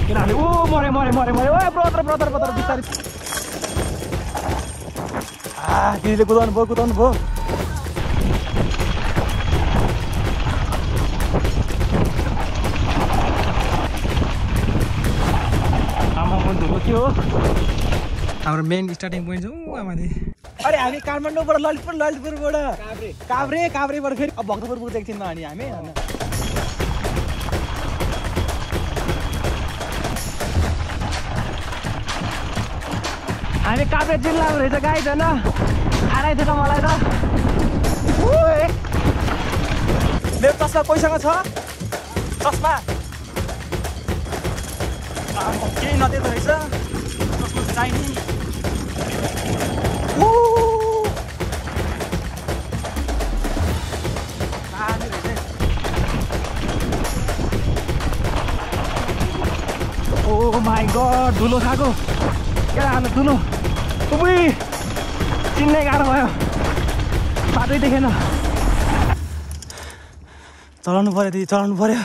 किनभने मरे ब्रदर बिस्तारै गिरीले कुदाउनु भयो आमाको धुलो के हो हाम्रो मेन स्टार्टिङ पोइन्ट छ आमाले अरे हामी काठमाडौँबाट ललितपुरबाट काभ्रेबाट फेरि अब भक्तपुर पुग्दै एकछिनमा अनि हामी काभ्रे जिल्लाको रहेछ गाई छैन आराइ थियो त मलाई त मेरो चस्मा कोहीसँग छ चस्मा केही नदिएको रहेछ चस्मा चाहिने ओ माई गड धुलो खाएको क्या हाल्नु धुलो चिन्नै गाह्रो भयो बाटै देखेन चलाउनु पर्यो दिदी चलाउनु पर्यो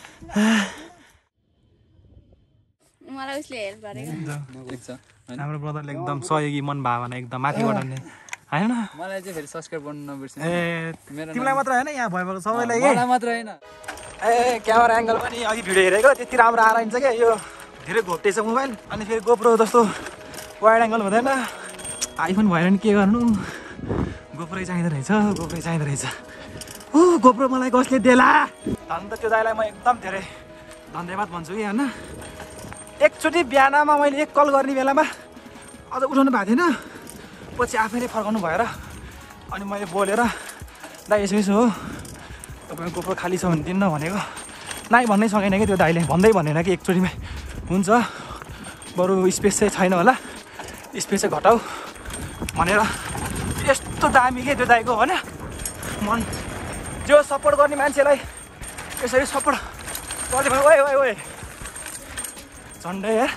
मलाई उसले हेल्प गरेको हाम्रो ब्रदरले एकदम सहयोगी मन भावना एकदम माथिबाट नै हैन मलाई चाहिँ फेरि सब्स्क्राइब गर्नु नबिर्सिनु ए तिमीलाई मात्र हैन यहाँ भएपछि सबैलाई मलाई मात्र हैन ए क्यामेरा एङ्गल पनि अघि भिडियो हेरेको त्यति राम्रो आइन्छ क्या यो धेरै घोप्टे छ मोबाइल अनि फेरि गोप्रो जस्तो वाइड एङ्गल हुँदैन आइफोन भएन नि के गर्नु गोप्रै चाहिँदो रहेछ गोप्रो मलाई कसले देला अन्त त्यो दाइलाई म एकदम धेरै धन्यवाद भन्छु कि होइन एकचोटि बिहानमा मैले एक कल गर्ने बेलामा अझ उठाउनु भएको थिएन पछि आफै नै फर्काउनु भएर अनि मैले बोलेर दाइ यसो हो तपाईँको गोप्रो खाली छ भने दिन्न भनेको नाइ भन्नै सकेन कि त्यो दाइले भनेन कि एकचोटिमै हुन्छ बरु स्पेस चाहिँ छैन होला स्पेस चाहिँ घटाऊ भनेर यस्तो दामी के त्यो दाइको होइन मन जो सपोर्ट गर्ने मान्छेलाई यसरी सपोर्ट गर्दै भयो ओए झन्डै यार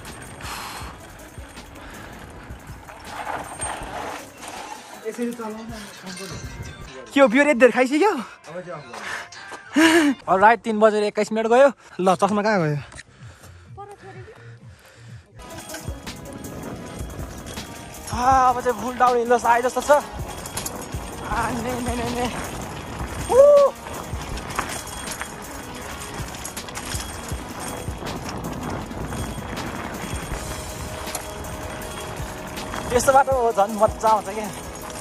यसरी के हो बियर यति धेरै खाइसक्यो राइट 3:21 गयो ल चस्मा कहाँ गयो अब चाहिँ फुल डाउन हिल आए जस्तो छ यस्तो बाटो झन् मजा आउँछ क्या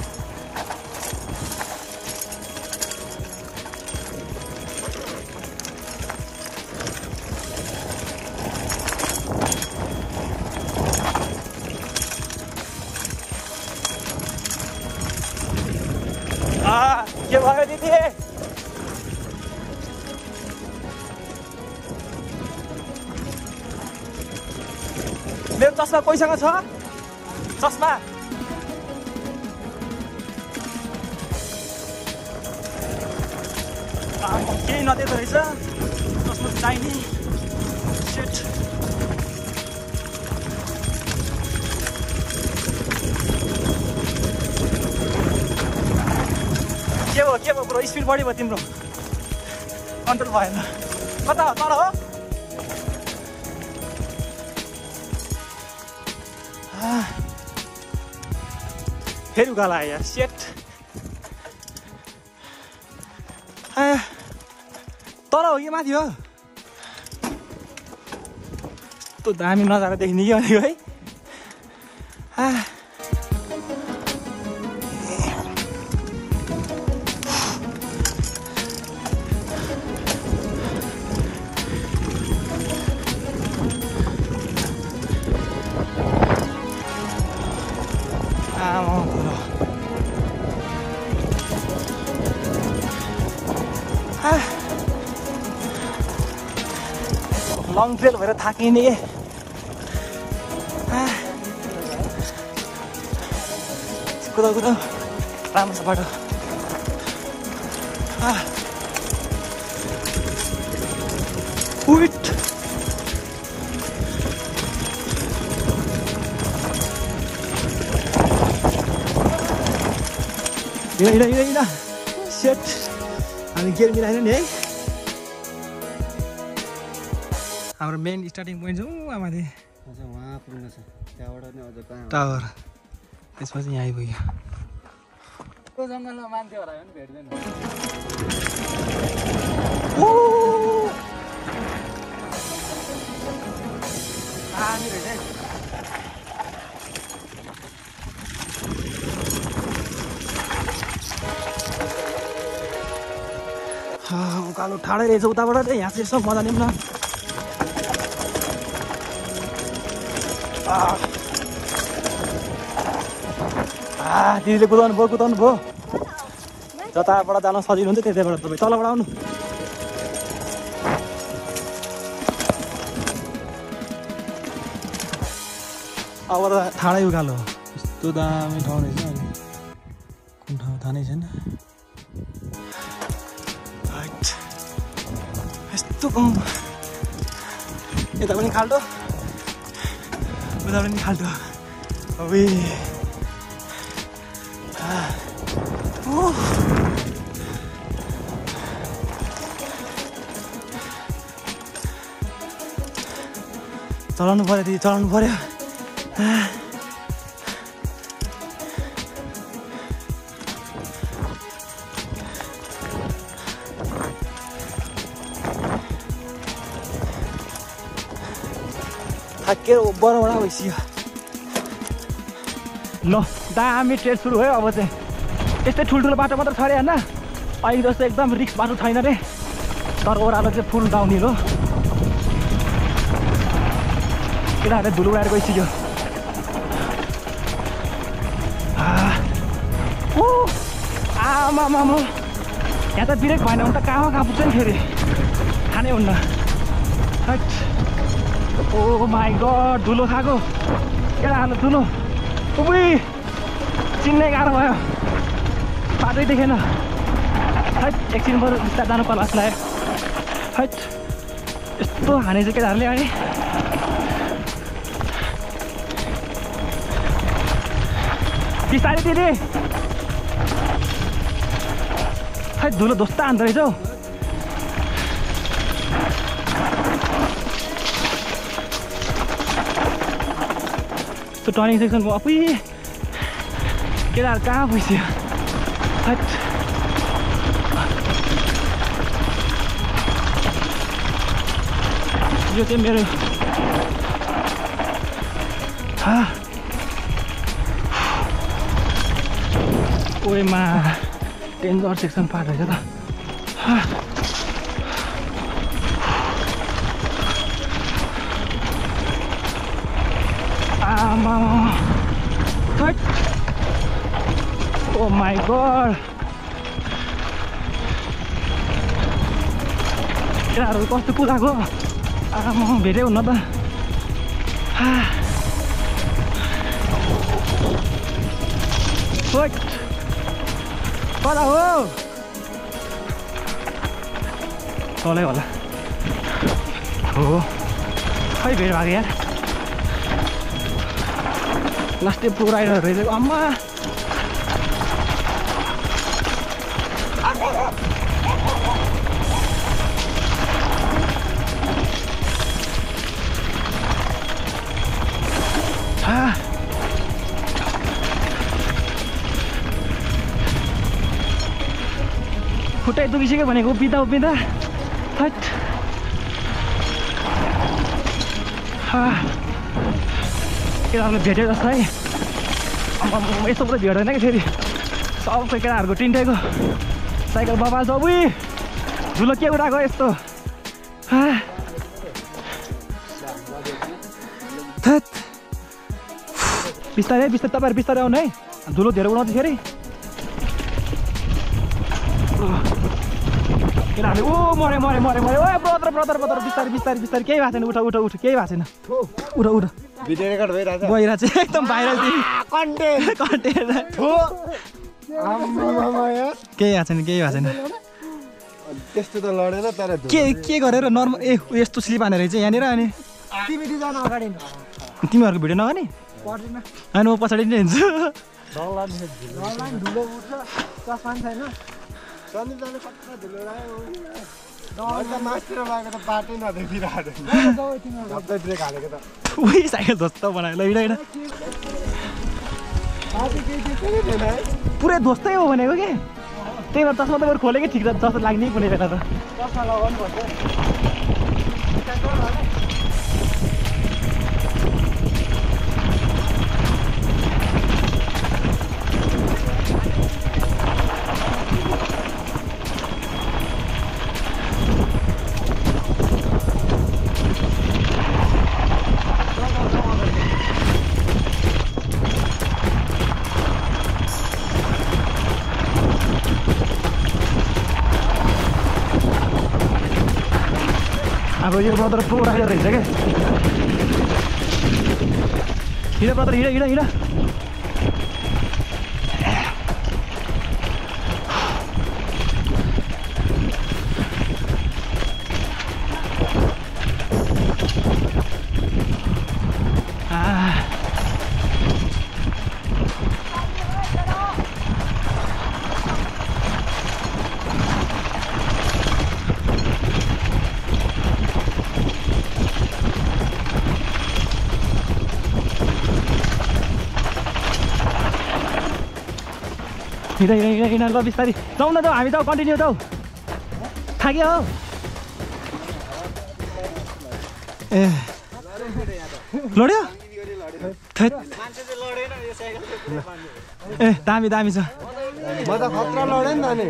के भयो दिदी मेरो चस्मा कोहीसँग छ चस्मा केही नदिएको रहेछ चस्मा चाहिने सेट के भयो ब्रो स्पिड बढी भयो तिम्रो कन्ट्रोल भएन कता हो तल हो फेरि उकालो आयो यार सेट तल हो कि माथि हो यस्तो दामी नजारा देखिने कि भनेको है लङ ट्रेल भएर थाकिने कुदाउ राम्रो छ बाटो उइट हिँड सेट हामी गेयर मिलाएन नि है हाम्रो मेन स्टार्टिङ पोइन्ट चाहिँ माथि वहाँ पुग्न छ त्यहाँबाट नि अझ कहाँ टावर त्यसपछि यहाँ आइपुग्यो त्यो जङ्गलमा मान्छे हरायो भने भेट्दैन उकालो ठाडै रहेछ उताबाट चाहिँ यहाँ चाहिँ यसो मजा लिउँ न दिदीले कुदाउनु भयो जताबाट जान सजिलो हुन्छ त्यतैबाट तपाईँ तलबाट आउनु अब त ठाडै उकालो यस्तो दामी ठाउँ रहेछ अहिले कुन ठाउँ थाहा नै छैन यस्तो यता पनि खाल्टो उता पनि खाल्टो अबे चलाउनु पर्यो दिदी चलाउनु पर्यो थाकेर बरौडा भइसक्यो ल दामी ट्रेड सुरु भयो अब चाहिँ यस्तै ठुल्ठुलो बाटो मात्र छ अरे होइन अहिले जस्तो एकदम रिक्स बाटो छैन रे तर ओह्रालो चाहिँ फुल डाउनहिल हो केटाहरूले धुलो उडाएर गइसक्यो आमा यहाँ त ब्रेक भएन भने त कहाँ पुग्छ नि फेरि खानै हुन्न ओ माई गड धुलो खाएको केटाहरूले धुलो उही चिन्नै गाह्रो भयो बाटै देखेन हैट एकछिन बरु बिस्तारै जानु पर्ला जस्तो लाग्यो हैट यस्तो हाने चाहिँ केटाहरूले अनि बिस्तारै दिदी हैट धुलो दोस्ता हान्दो रहेछ हौ त्यो टर्निङ सेक्सनको अपै केटाहरू कहाँ पुग्यो हैट यो चाहिँ मेरो ओएमा डेन्जर सेक्सन पार्ट रहेछ त आमा ओ माई गड केटाहरू कस्तो कुदाएको आमा भेटै हुन्न त कता हो तलै होला हो खै भेट भएको यार लास्टै प्रो राइडर रहेछ अम्मा खुट्टै दुखिसक्यो भनेको उभिँदा हट केटाहरूले भेट्यो जस्तो है यस्तो पुरा भेट्दैन कि फेरि सबै केटाहरूको टिन्टेको साइकल बबाल छ उही धुलो के उडाएको यस्तो बिस्तारै तपाईँहरू बिस्तारै आउनु है धुलो धेरै उडाउँछ फेरि केटाहरूले ओ मरे ओ ब्रदर बिस्तारै केही भएको छैन उठ केही भएको छैन उठ भिडियो रेकर्ड भइरहेछ गइरहेको छ एकदम भाइरल कन्टेन्ट केही भएको छैन त्यस्तो त लडेन तर के गरेर नर्मल यस्तो स्लिप हानेर चाहिँ यहाँनिर अनि तिमीहरूको भिडियो नगर्ने होइन म पछाडि नै हिँड्छु मास्टर भएको त बाटै नदेखिरहेको सबै ब्रेक हालेको त उही साइकल ध्वस्त बनायो ल हिँड बाटो केही केही थिएन है पुरै ध्वस्तै हो भनेको के त्यही भएर चस्मा त बरु खोलेकै ठिक जस्तो लाग्ने कुनै बेला त चस्मा लगाउनु पर्छ अब यो ब्रदर पो राखेर रहेछ क्या हिँड ब्रदर हिँड हिँड ल बिस्तारी जाउँ न त हामी त कन्टिन्यू त थाक्यो हो ए लड्यो ए दामी छ म त खतरा लडेँ नि त नि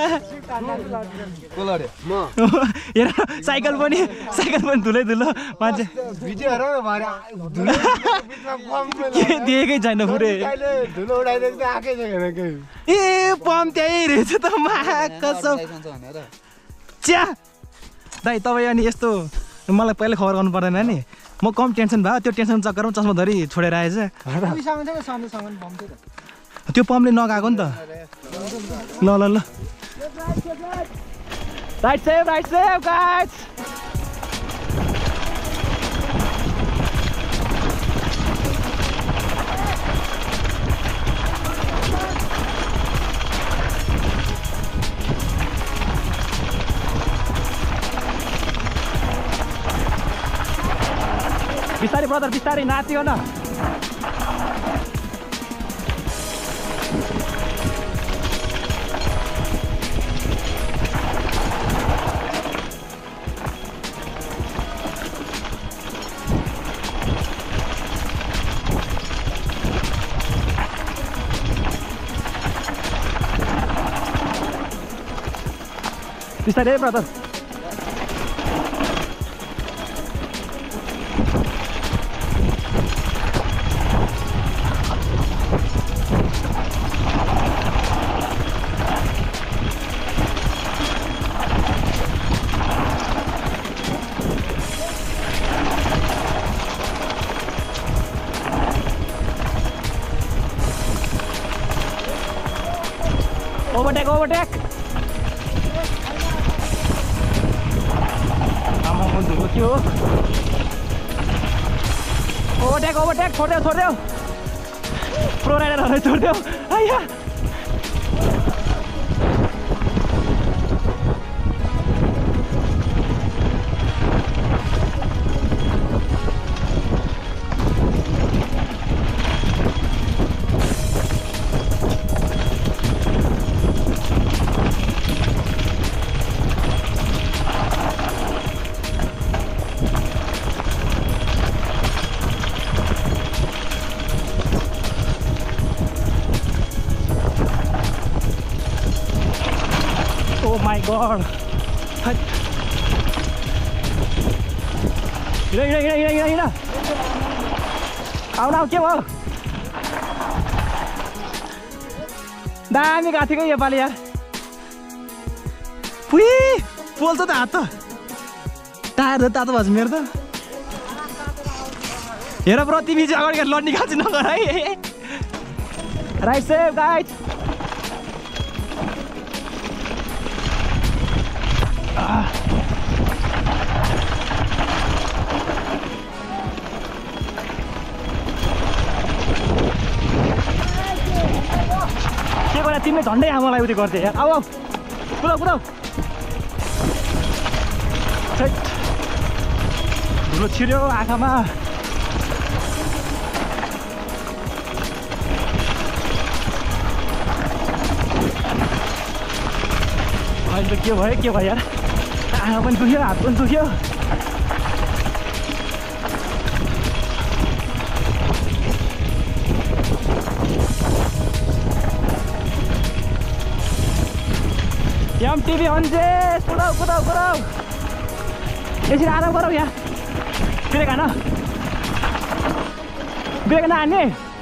को लड्यो म हेर साइकल पनि धुलो मान्छे भिडियो हेर न भरे धुलो बिचमा पम्प के दिएकै छैन पुरै धुलो उडाइदिएको त आएकै छैन के ए पम्प त्यही रहेछ त कसम च्या दाइ तपाईँ अनि यस्तो मलाई पहिल्यै खबर गर्नु पर्दैन नि म कम टेन्सन भयो त्यो टेन्सन चक्करमा चस्मा धरी छोडेर आएछ त्यो पम्पले नगएको नि त ल राइट सेभ गाइज बिस्तारै ब्रदर बिस्तारै नाच्यो न बिस्तारै ब्रदर overtake आमा म धुलो थियो overtake छोड्देऊ प्रो राइडरहरुलाई छोड्देऊ आया Oh my god. Hina. आउन के भयो? दामी गाथेको यो पाली यार। पुई, पोल्छ त हात त। टायर त तातो भन्छ मेरो त। हेर ब्रो तिमी चाहिँ अगाडि लड्ने खाँची नगर है। Right save guys. के गरे तिमीले झन्डै आमालाई उति गर्थे यार। आऊ कुदाऊ धुलो छिर्यो आँखामा। अहिले के भयो यार, आँखा पनि दुख्यो, हात पनि दुख्यो। MTV अन्जे कुदाऊ यसरी आराम गरौ। यहाँ ब्रेक हान, ब्रेक नहान्ने।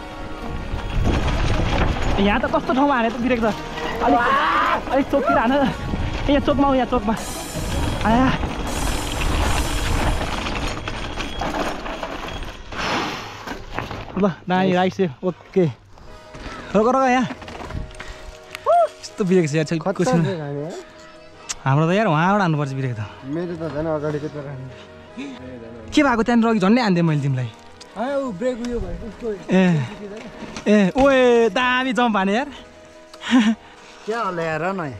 यहाँ त कस्तो ठाउँमा हाने त ब्रेक त, अलिक चोकतिर हान। यहाँ चोकमा हो, यहाँ चोकमा आया। ल नानी राइट से ओके। रोक यहाँ यस्तो ब्रेक छ यार, हाम्रो त यार वहाँबाट हान्नुपर्छ ब्रेक त। मेरो त झन् अगाडिको त के भएको त्यहाँनिर अघि झन्डै हान्दिएँ मैले तिमीलाई। ब्रेक उयो भयो उसको। ए ओए दामी जम्प हाने यार। क्या हल्ला यार नयाँ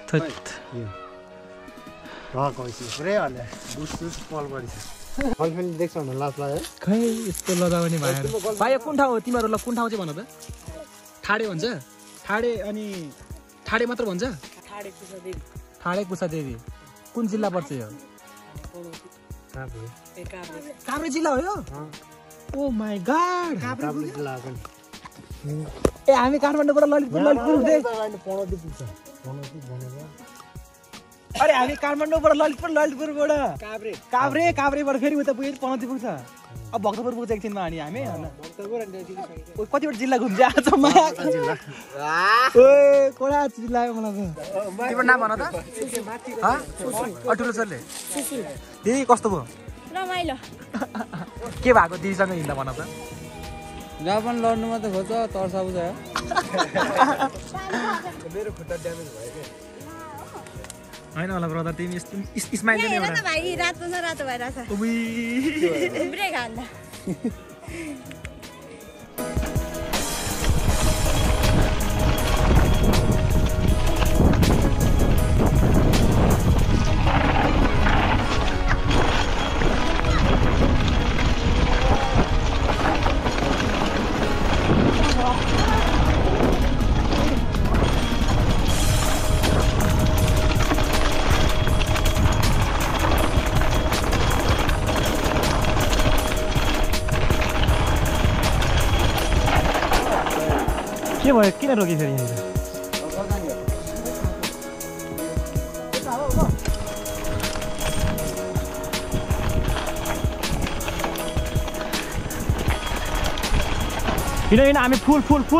पुरै हल्ला बुस पल परिछ। फलफुल देख्छ भने लाज लाग्यो खै यस्तो लजाउने भयो। भाइ कुन ठाउँ हो तिमीहरू? ल कुन ठाउँ चाहिँ भन त। ठाडे भन्छ, ठाडे अनि ठाडे मात्र भन्छ। ठाडे कुसादेवी कुन जिल्ला पर्छ यो? काभ्रे जिल्ला हो यो? ओ माई गॉड, काभ्रे जिल्ला पनि। ए हामी काठमाडौँबाट ललितपुर हुँदै। अरे हामी काठमाडौँबाट ललितपुरबाट काभ्रेबाट फेरि उता पुगेर पनौती पुग्छ। अब भक्तपुर पुग्छ एकछिनमा हामी। कतिवटा जिल्ला घुम्छ आज कोडा जिल्ला मलाई त। तिम्रो नाम भन त। ठुलो सरले दिदी कस्तो भयो? रमाइलो। के भएको दिदीसँग हिँड्दा भन त। जहाँ पनि लड्नु मात्रै खोज्छ, तर्सा बुझायो। मेरो खुट्टा ड्यामेज भयो के होइन होला ब्रदर, तिमी यस्तो स्माइल पनि हेर त भाइ, रातो न रातो भइरहेछ। ब्रेक हान्दा के भयो? किन रोकी फेरि यहाँनिर? हिँड हामी फुल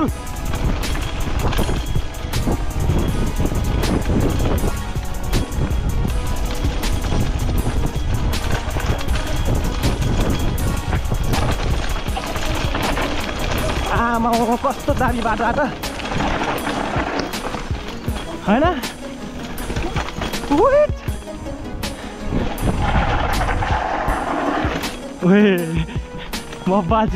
आमा कस्तो दामी बाटो आएको होइन? म बाजु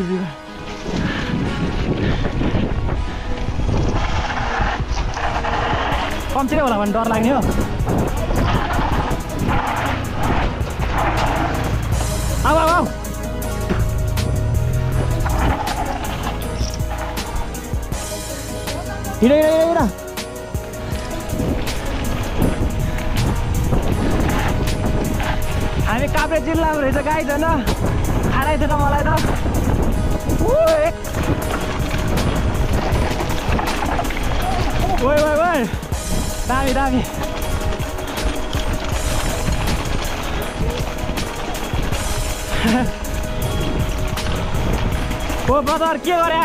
पम्चरै होला भने डर लाग्ने हो। आऊ हिँड हामी काभ्रे जिल्लामा रहेछ गाइज होइन? आराइछ त मलाई त। ओइ दामी ओ ब्रदर के गरे?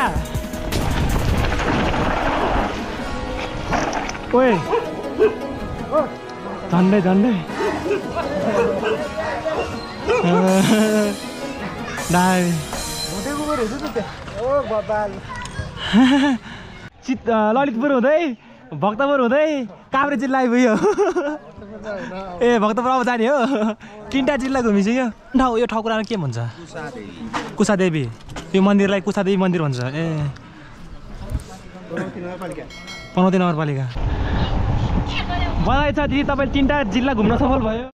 ओए झन्डै दामी ललितपुर हुँदै भक्तपुर हुँदै काभ्रे जिल्ला आइपुग्यो। ए भक्तपुर अब जाने हो? 3टा जिल्ला घुमिसक्यो। ठाउँ यो ठाउँको नाम के भन्छ? कुसादेवी। यो मन्दिरलाई कुसादेवी मन्दिर भन्छ। ए पनौती नगरपालिका। बधाई छ दिदी, तपाईँले 3टा जिल्ला घुम्न सफल भयो।